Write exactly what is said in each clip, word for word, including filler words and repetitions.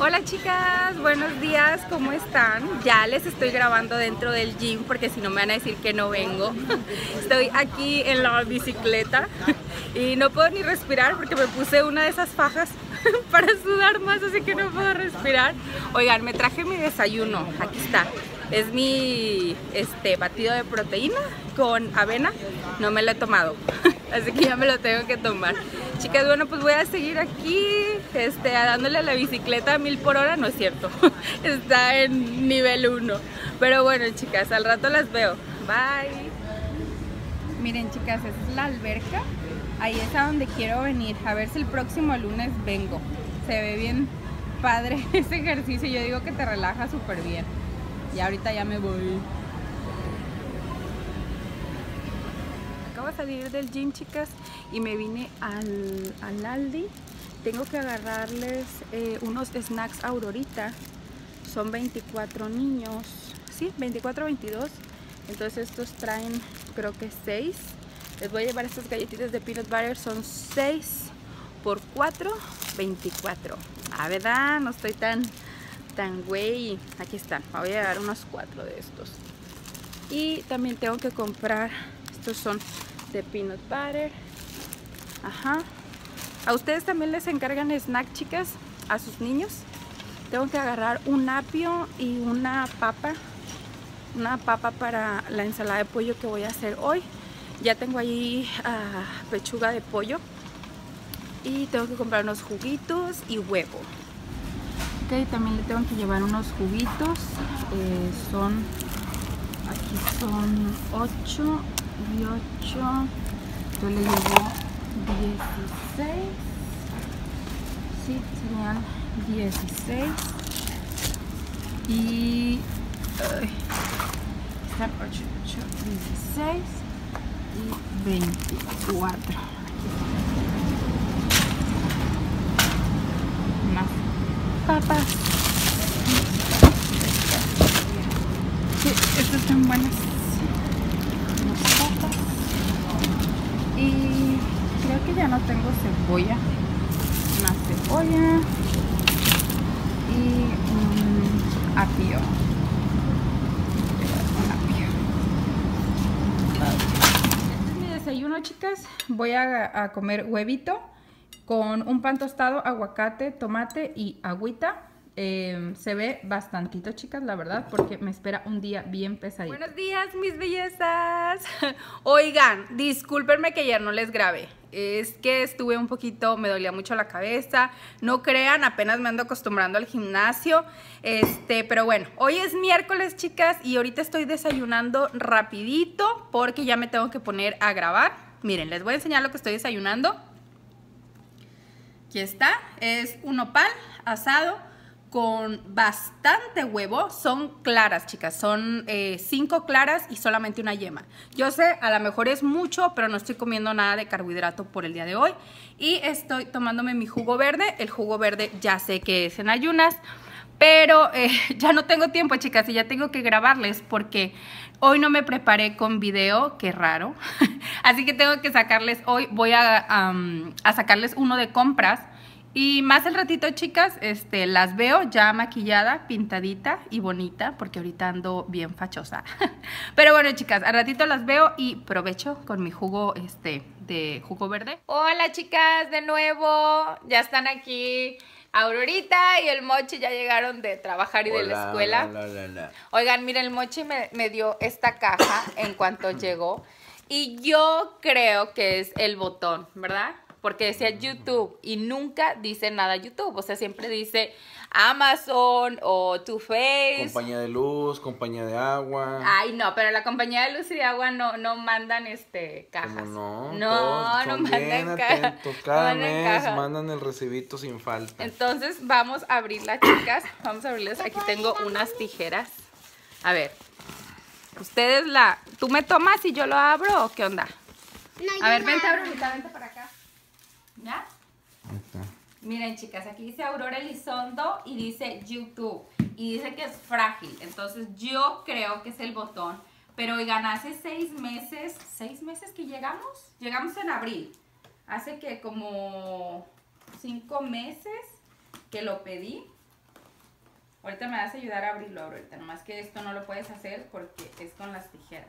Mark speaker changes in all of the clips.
Speaker 1: Hola chicas, buenos días, ¿cómo están? Ya les estoy grabando dentro del gym porque si no me van a decir que no vengo. Estoy aquí en la bicicleta y no puedo ni respirar porque me puse una de esas fajas para sudar más, así que no puedo respirar. Oigan, me traje mi desayuno, aquí está. Es mi este, batido de proteína con avena, no me lo he tomado, así que ya me lo tengo que tomar. Chicas, bueno, pues voy a seguir aquí este, dándole a la bicicleta a mil por hora, no es cierto, está en nivel uno. Pero bueno, chicas, al rato las veo, bye. Miren chicas, esa es la alberca, ahí es a donde quiero venir, a ver si el próximo lunes vengo. Se ve bien padre ese ejercicio, yo digo que te relaja súper bien. Y ahorita ya me voy. Acabo de salir del gym, chicas, y me vine al, al Aldi. Tengo que agarrarles eh, unos snacks Aurorita. Son veinticuatro niños. Sí, veinticuatro, veintidós. Entonces estos traen, creo que seis. Les voy a llevar estas galletitas de peanut butter. Son seis por cuatro, veinticuatro. Ah, ¿verdad? No estoy tan... tan güey. Aquí están, me voy a llevar unos cuatro de estos. Y también tengo que comprar, estos son de peanut butter. Ajá. ¿A ustedes también les encargan snack, chicas? ¿A sus niños? Tengo que agarrar un apio y una papa. Una papa para la ensalada de pollo que voy a hacer hoy. Ya tengo ahí uh, pechuga de pollo. Y tengo que comprar unos juguitos y huevo. Ok, también le tengo que llevar unos juguitos, eh, son, aquí son ocho y ocho, yo le llevo dieciséis, sí, serían dieciséis y, uh, están ocho, ocho, dieciséis y veinticuatro, más papas. Sí, estas están buenas. Unas papas. Y creo que ya no tengo cebolla. Una cebolla. Y un apio. Un apio. Este es mi desayuno, chicas. Voy a, a comer huevito con un pan tostado, aguacate, tomate y agüita. Eh, se ve bastantito, chicas, la verdad, porque me espera un día bien pesadito. Buenos días, mis bellezas. Oigan, discúlpenme que ayer no les grabé. Es que estuve un poquito, me dolía mucho la cabeza. No crean, apenas me ando acostumbrando al gimnasio. Este, pero bueno, hoy es miércoles, chicas, y ahorita estoy desayunando rapidito porque ya me tengo que poner a grabar. Miren, les voy a enseñar lo que estoy desayunando. Aquí está, es un nopal asado con bastante huevo. Son claras, chicas, son eh, cinco claras y solamente una yema. Yo sé, a lo mejor es mucho, pero no estoy comiendo nada de carbohidrato por el día de hoy. Y estoy tomándome mi jugo verde. El jugo verde ya sé que es en ayunas, pero eh, ya no tengo tiempo, chicas, y ya tengo que grabarles porque hoy no me preparé con video, qué raro. Así que tengo que sacarles hoy, voy a, um, a sacarles uno de compras. Y más al ratito, chicas, este, las veo ya maquillada, pintadita y bonita, porque ahorita ando bien fachosa. Pero bueno, chicas, al ratito las veo y provecho con mi jugo este, de jugo verde. Hola, chicas, de nuevo. Ya están aquí Aurorita y el Mochi, ya llegaron de trabajar y hola, de la escuela. Hola, hola, hola. Oigan, miren, el Mochi me, me dio esta caja en cuanto llegó. Y yo creo que es el botón, ¿verdad? Porque decía YouTube y nunca dice nada YouTube. O sea, siempre dice Amazon o Too Faced.
Speaker 2: Compañía de luz, compañía de agua.
Speaker 1: Ay, no, pero la compañía de luz y de agua no, no mandan este cajas.
Speaker 2: ¿Cómo no?
Speaker 1: No,
Speaker 2: Todos
Speaker 1: no
Speaker 2: son
Speaker 1: mandan cajas.
Speaker 2: Cada
Speaker 1: no
Speaker 2: mes
Speaker 1: caja.
Speaker 2: mandan el recibito sin falta.
Speaker 1: Entonces vamos a abrirlas, chicas. Vamos a abrirlas. Aquí tengo unas tijeras. A ver. Ustedes la... ¿Tú me tomas y yo lo abro o qué onda? No, a ver, vente, Aurorita, vente para acá. ¿Ya?
Speaker 2: Ahí está.
Speaker 1: Miren, chicas, aquí dice Aurora Elizondo y dice YouTube. Y dice que es frágil. Entonces yo creo que es el botón. Pero oigan, hace seis meses, ¿seis meses que llegamos? Llegamos en abril. Hace que como cinco meses que lo pedí. Ahorita me vas a ayudar a abrirlo ahorita, nomás que esto no lo puedes hacer porque es con las tijeras.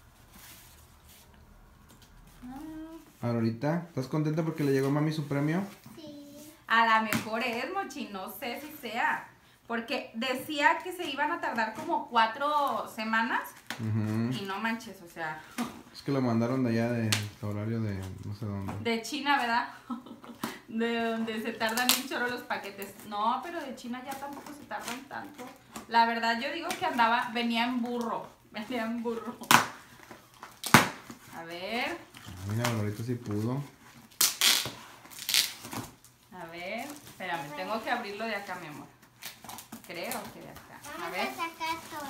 Speaker 2: Ah. Ahorita, ¿estás contenta porque le llegó a mami su premio?
Speaker 1: Sí. A lo mejor es, Mochi, no sé si sea. Porque decía que se iban a tardar como cuatro semanas. Uh-huh. Y no manches, o sea.
Speaker 2: Es que lo mandaron de allá de horario de no sé dónde.
Speaker 1: De China, ¿verdad? De donde se tardan un chorro los paquetes. No, pero de China ya tampoco se tardan tanto. La verdad, yo digo que andaba, venía en burro. Venía en burro. A ver.
Speaker 2: Mira, ahorita sí pudo.
Speaker 1: A ver, espérame, tengo que abrirlo de acá, mi amor. Creo que de acá. A ver.
Speaker 3: Vamos a sacar todo.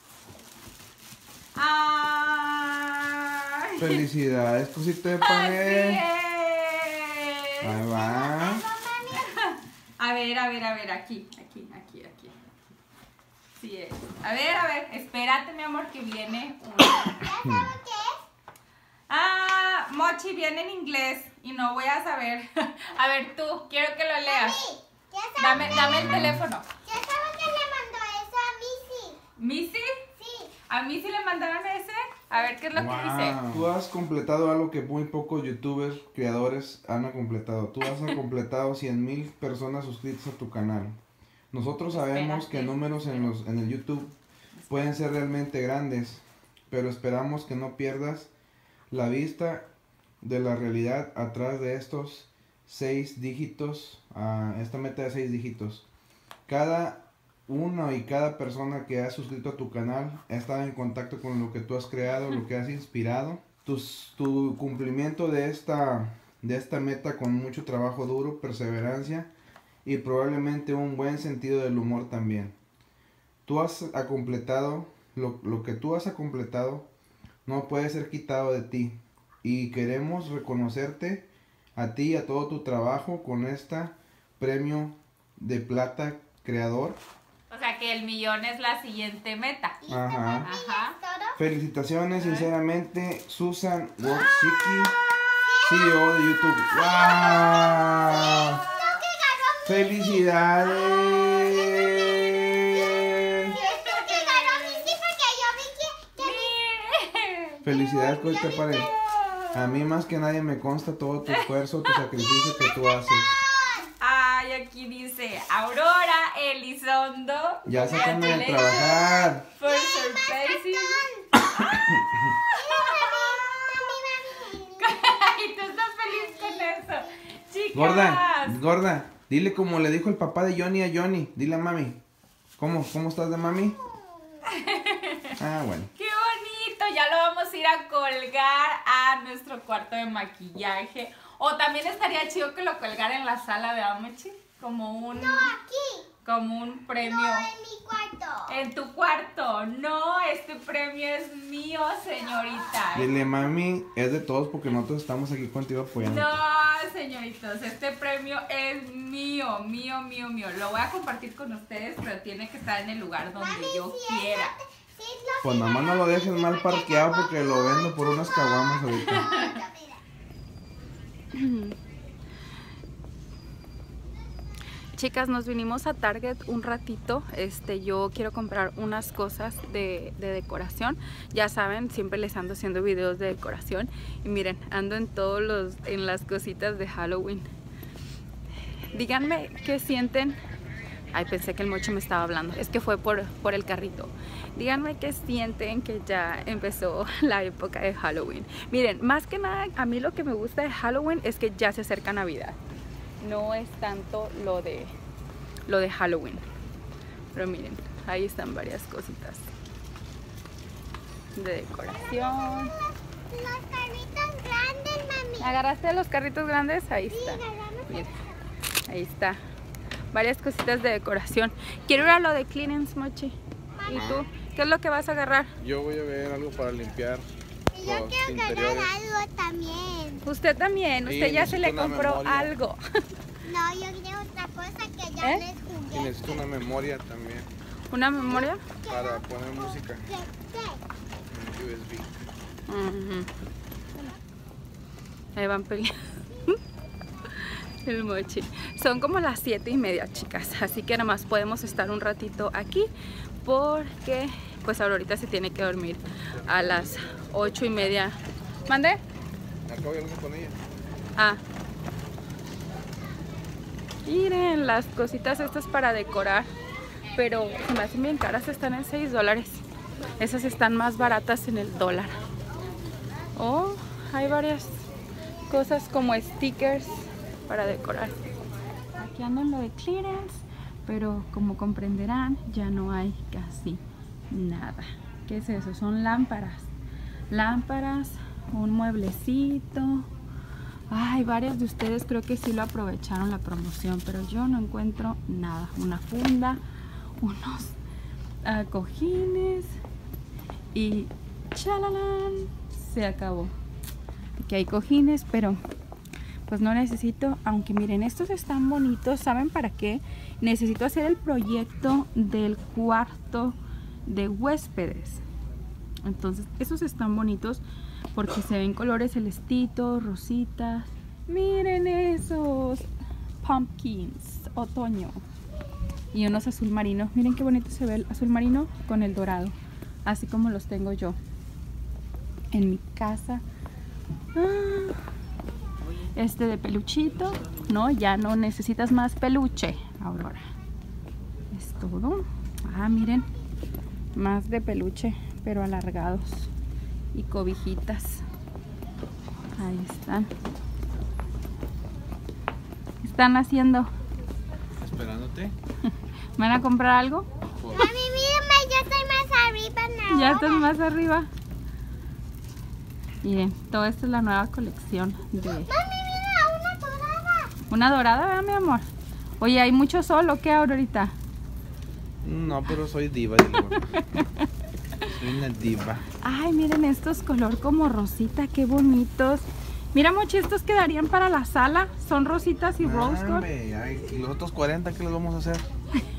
Speaker 1: ¡Ay!
Speaker 2: Felicidades, cosita de pared. Ahí va.
Speaker 1: A ver, a ver, a ver, aquí, aquí, aquí, aquí. Sí es. A ver, a ver, espérate, mi amor, que viene un...
Speaker 3: ¿Ya sabes qué es?
Speaker 1: Ah, Mochi viene en inglés y no voy a saber. A ver, tú, quiero que lo leas.
Speaker 3: Mami, ¿ya sabes
Speaker 1: Dame,
Speaker 3: qué?
Speaker 1: dame el teléfono.
Speaker 3: ¿Ya sabes que le mandó eso a Missy?
Speaker 1: ¿Missy?
Speaker 3: Sí.
Speaker 1: ¿A Missy le mandaron ese? A ver, ¿qué es lo
Speaker 2: Wow.
Speaker 1: que dice?
Speaker 2: Tú has completado algo que muy pocos youtubers, creadores han completado. Tú has completado cien mil personas suscritas a tu canal. Nosotros sabemos
Speaker 1: Espérate.
Speaker 2: que números en, los, en el YouTube pueden ser realmente grandes, pero esperamos que no pierdas la vista de la realidad atrás de estos seis dígitos, uh, esta meta de seis dígitos. Cada uno y cada persona que ha suscrito a tu canal ha estado en contacto con lo que tú has creado, lo que has inspirado. Tus, tu cumplimiento de esta, de esta meta con mucho trabajo duro, perseverancia y probablemente un buen sentido del humor también. Tú has completado, lo, lo que tú has completado no puede ser quitado de ti. Y queremos reconocerte a ti y a todo tu trabajo con este premio de plata creador.
Speaker 1: O sea que el millón es la siguiente meta.
Speaker 2: Ajá.
Speaker 1: Ajá.
Speaker 2: Felicitaciones, sinceramente, Susan Wojcicki, C E O de YouTube. ¡Wow! ¡Felicidades! Felicidades, Cosita Pared. A mí más que nadie me consta todo tu esfuerzo, tu sacrificio que tú haces.
Speaker 1: Ay, aquí dice Aurora Elizondo.
Speaker 2: Ya sácame de trabajar.
Speaker 1: For surprising. Y tú estás feliz con eso. Chicas.
Speaker 2: Gorda, gorda, dile como le dijo el papá de Johnny a Johnny. Dile a mami. ¿Cómo? ¿Cómo estás de mami? Ah, bueno.
Speaker 1: ¡Qué bonito! Ya lo vamos a ir a colgar a nuestro cuarto de maquillaje. O también estaría chido que lo colgara en la sala de Amochi. Como un...
Speaker 3: No, aquí.
Speaker 1: Como un premio.
Speaker 3: No, en mi cuarto.
Speaker 1: En tu cuarto. No, este premio es mío, señorita.
Speaker 2: Dile, mami, es de todos porque nosotros estamos aquí contigo apoyando.
Speaker 1: No, señoritos, este premio es mío, mío, mío, mío. Lo voy a compartir con ustedes, pero tiene que estar en el lugar donde
Speaker 3: Mami,
Speaker 1: yo
Speaker 3: si es
Speaker 1: quiera.
Speaker 3: lo- si es lo
Speaker 2: Pues
Speaker 3: que
Speaker 2: nomás no lo dejes mal parqueado porque lo vendo por unas caguamas ahorita.
Speaker 3: No, mira.
Speaker 1: Chicas, nos vinimos a Target un ratito. Este, yo quiero comprar unas cosas de, de decoración. Ya saben, siempre les ando haciendo videos de decoración. Y miren, ando en todos los, en las cositas de Halloween. Díganme qué sienten. Ay, pensé que el Mocho me estaba hablando. Es que fue por, por el carrito. Díganme qué sienten que ya empezó la época de Halloween. Miren, más que nada, a mí lo que me gusta de Halloween es que ya se acerca Navidad. No es tanto lo de, lo de Halloween. Pero miren, ahí están varias cositas de decoración.
Speaker 3: Los carritos grandes, mami.
Speaker 1: ¿Agarraste los carritos grandes? Ahí
Speaker 3: Sí,
Speaker 1: está.
Speaker 3: agarramos.
Speaker 1: Miren, ahí está. Varias cositas de decoración. Quiero ir a lo de clearance, Mochi. ¿Y tú? ¿Qué es lo que vas a agarrar?
Speaker 2: Yo voy a ver algo para limpiar
Speaker 3: Y yo
Speaker 2: los
Speaker 3: quiero agarrar
Speaker 2: interiores.
Speaker 3: algo también.
Speaker 1: Usted también.
Speaker 2: Sí,
Speaker 1: Usted ya se le
Speaker 2: necesito una
Speaker 1: compró
Speaker 2: memoria.
Speaker 1: algo.
Speaker 3: No, yo quiero otra cosa que ya
Speaker 1: ¿Eh?
Speaker 3: no es
Speaker 2: Y
Speaker 3: juguete.
Speaker 2: necesito una memoria también
Speaker 1: ¿Una memoria?
Speaker 2: para poner música
Speaker 3: Juguete.
Speaker 2: en U S B.
Speaker 1: Ujú. Ahí van peleando. El mochi. Son como las siete y media, chicas. Así que nada más podemos estar un ratito aquí porque pues ahorita se tiene que dormir a las ocho y media. ¿Mande?
Speaker 2: Acabo de hablar con ella.
Speaker 1: Ah. Miren las cositas estas para decorar. Pero se me hacen bien caras. Están en seis dólares. Esas están más baratas en el dólar. Oh, hay varias cosas como stickers para decorar. Aquí ando en lo de clearance, pero como comprenderán ya no hay casi nada. ¿Qué es eso? Son lámparas. Lámparas, un mueblecito. Ay, varios de ustedes creo que sí lo aprovecharon la promoción, pero yo no encuentro nada. Una funda, unos uh, cojines y ¡chalalán! Se acabó. Aquí hay cojines, pero pues no necesito, aunque miren, estos están bonitos. ¿Saben para qué? Necesito hacer el proyecto del cuarto de huéspedes. Entonces, esos están bonitos porque se ven colores celestitos, rositas. Miren esos pumpkins, otoño. Y unos azul marinos. Miren qué bonito se ve el azul marino con el dorado. Así como los tengo yo en mi casa. Ah, este de peluchito. No, ya no necesitas más peluche, Aurora. Es todo. Ah, miren. Más de peluche, pero alargados. Y cobijitas. Ahí están. ¿Qué están haciendo?
Speaker 2: Esperándote.
Speaker 1: ¿Van a comprar algo?
Speaker 3: Mami, mírame, yo estoy más arriba ahora.
Speaker 1: Ya estás más arriba. Miren, todo esto es la nueva colección de...
Speaker 3: Mami, mira, una dorada.
Speaker 1: Una dorada, ¿verdad, mi amor? Oye, ¿hay mucho sol o qué, Aurorita?
Speaker 2: No, pero soy diva. Digo. Soy una diva.
Speaker 1: Ay, miren estos color como rosita, qué bonitos. Mira, Mochi, estos quedarían para la sala. Son rositas y rose gold.
Speaker 2: Ay, ¿y los otros cuarenta qué les vamos a hacer?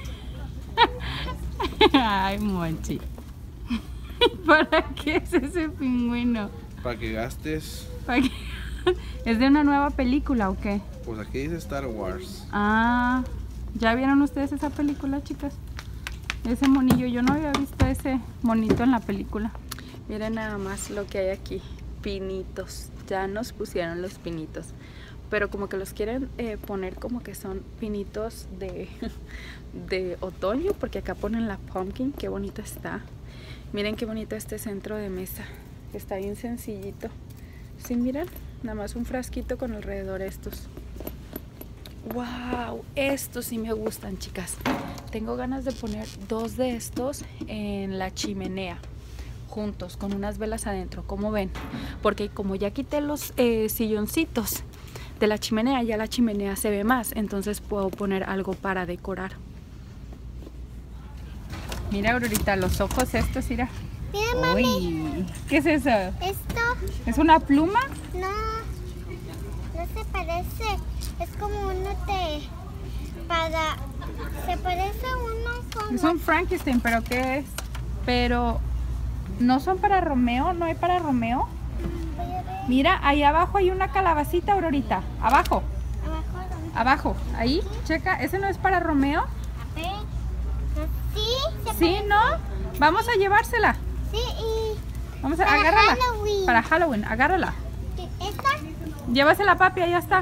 Speaker 1: Ay, Mochi. ¿Para qué es ese pingüino?
Speaker 2: Para que gastes.
Speaker 1: ¿Para qué? ¿Es de una nueva película o qué?
Speaker 2: Pues aquí dice Star Wars.
Speaker 1: Ah, ¿ya vieron ustedes esa película, chicas? Ese monillo, yo no había visto ese monito en la película. Miren nada más lo que hay aquí. Pinitos. Ya nos pusieron los pinitos. Pero como que los quieren eh, poner como que son pinitos de, de otoño. Porque acá ponen la pumpkin. Qué bonito está. Miren qué bonito este centro de mesa. Está bien sencillito. ¿Sí miran? Nada más un frasquito con alrededor estos. ¡Wow! Estos sí me gustan, chicas. Tengo ganas de poner dos de estos en la chimenea. Juntos, con unas velas adentro. ¿Cómo ven? Porque como ya quité los eh, silloncitos de la chimenea, ya la chimenea se ve más. Entonces puedo poner algo para decorar. Mira, Aurorita, los ojos estos, mira.
Speaker 3: Mira, mami.
Speaker 1: Uy, ¿qué es eso?
Speaker 3: Esto,
Speaker 1: ¿Es una pluma?
Speaker 3: no, no se parece. Es como uno de, para, se parece a uno como...
Speaker 1: Es un Frankenstein, ¿pero qué es? Pero, ¿no son para Romeo? ¿No hay para Romeo?
Speaker 3: Voy a ver,
Speaker 1: Mira, ahí abajo hay una calabacita, Aurorita. Abajo,
Speaker 3: abajo, ¿dónde?
Speaker 1: abajo. Ahí, checa. ¿Ese no es para Romeo?
Speaker 3: A ver, sí, se
Speaker 1: Sí,
Speaker 3: parece.
Speaker 1: ¿no? Vamos a llevársela.
Speaker 3: Sí, y
Speaker 1: Vamos a
Speaker 3: Para
Speaker 1: agárrala.
Speaker 3: Halloween.
Speaker 1: Para Halloween, agárrala.
Speaker 3: esta.
Speaker 1: Llévasela, papi, ahí ya está.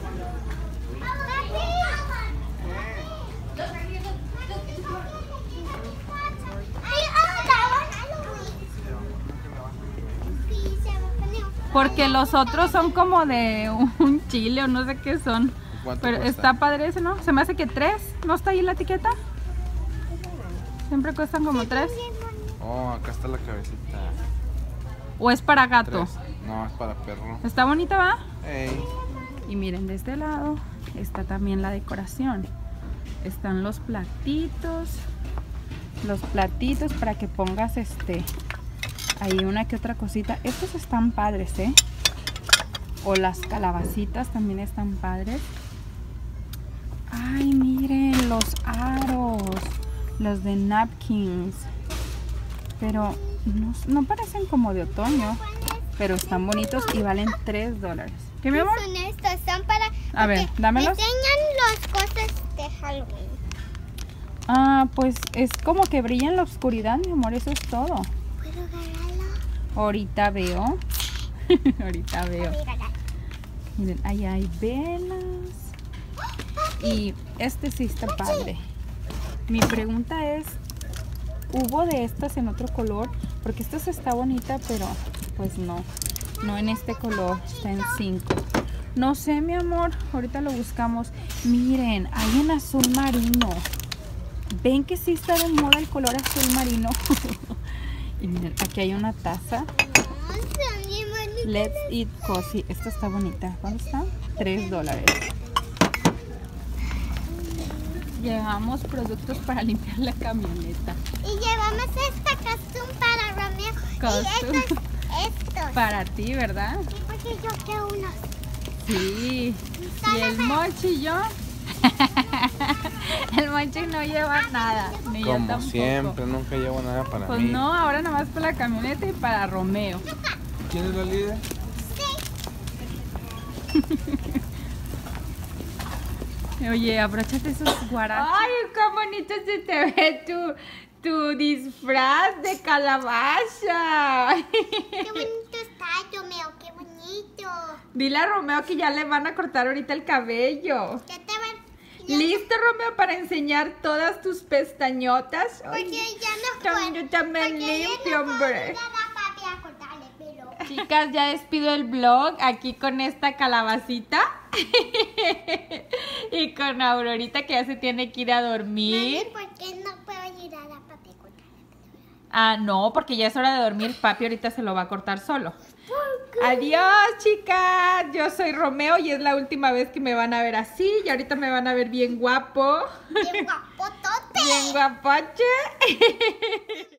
Speaker 1: Porque los otros son como de un chile o no sé qué son.
Speaker 2: ¿Cuánto
Speaker 1: Pero
Speaker 2: cuesta?
Speaker 1: está padre ese, ¿no? Se me hace que tres. ¿No está ahí la etiqueta? Siempre cuestan como tres.
Speaker 2: Oh, acá está la cabecita.
Speaker 1: ¿O es para gato?
Speaker 2: Tres. No, es para perro.
Speaker 1: Está bonita, ¿va?
Speaker 2: Ey.
Speaker 1: Y miren, de este lado está también la decoración. Están los platitos. Los platitos para que pongas este... ahí una que otra cosita. Estos están padres, ¿eh? O las calabacitas también están padres. Ay, miren los aros. Los de napkins. Pero no, no parecen como de otoño. Pero están bonitos y valen tres dólares. ¿Qué, mi amor?
Speaker 3: Son estos, son para
Speaker 1: A ver,
Speaker 3: Porque
Speaker 1: dámelos.
Speaker 3: Me enseñan las cosas de Halloween.
Speaker 1: Ah, pues es como que brilla en la oscuridad, mi amor, eso es todo.
Speaker 3: ¿Puedo agarrarlo?
Speaker 1: Ahorita veo. Ahorita veo.
Speaker 3: Voy a agarrar.
Speaker 1: Miren, ahí hay velas. Y este sí está padre. Mi pregunta es, ¿hubo de estas en otro color? Porque esta sí está bonita, pero pues no. No en este color, está en cinco. No sé, mi amor, ahorita lo buscamos. Miren, hay en azul marino. ¿Ven que sí está de moda el color azul marino? Y miren, aquí hay una taza.
Speaker 3: No, son bien bonitas.
Speaker 1: Let's Eat Cozy. Esta está bonita. ¿Cuánto está? tres dólares. Llevamos productos para limpiar la camioneta.
Speaker 3: Y llevamos esta costume para Romeo.
Speaker 1: Costume.
Speaker 3: Y estos, estos.
Speaker 1: Para ti, ¿verdad?
Speaker 3: Sí, porque yo quiero unos.
Speaker 1: Sí. Y el Mochi y yo. El Mochi no lleva nada. Ni yo
Speaker 2: Como
Speaker 1: tampoco.
Speaker 2: siempre, nunca llevo nada para
Speaker 1: Pues
Speaker 2: mí.
Speaker 1: no, ahora nada más para la camioneta y para Romeo.
Speaker 2: ¿Quién es la líder?
Speaker 1: Oye, abróchate esos guarachos. Ay, qué bonito se te ve tu, tu disfraz de calabaza.
Speaker 3: Qué bonito está, Romeo, qué bonito.
Speaker 1: Dile a Romeo que ya le van a cortar ahorita el cabello.
Speaker 3: Ya te van. ya-
Speaker 1: ¿Listo, Romeo, para enseñar todas tus pestañotas?
Speaker 3: Porque
Speaker 1: Ay,
Speaker 3: ya no
Speaker 1: tam-
Speaker 3: puedo.
Speaker 1: yo también
Speaker 3: porque ya
Speaker 1: limpio,
Speaker 3: no puedo
Speaker 1: hombre.
Speaker 3: ayudar a papi a cortarle pelo.
Speaker 1: Chicas, ya despido el vlog aquí con esta calabacita. Y con Aurorita que ya se tiene que ir a dormir.
Speaker 3: Mami, ¿por qué no puedo ayudar a papi a cortarle pelo?
Speaker 1: Ah, no, porque ya es hora de dormir. Papi ahorita se lo va a cortar solo. Adiós, chicas. Yo soy Romeo y es la última vez que me van a ver así. Y ahorita me van a ver bien guapo.
Speaker 3: Bien guapotote.
Speaker 1: Bien guapoche.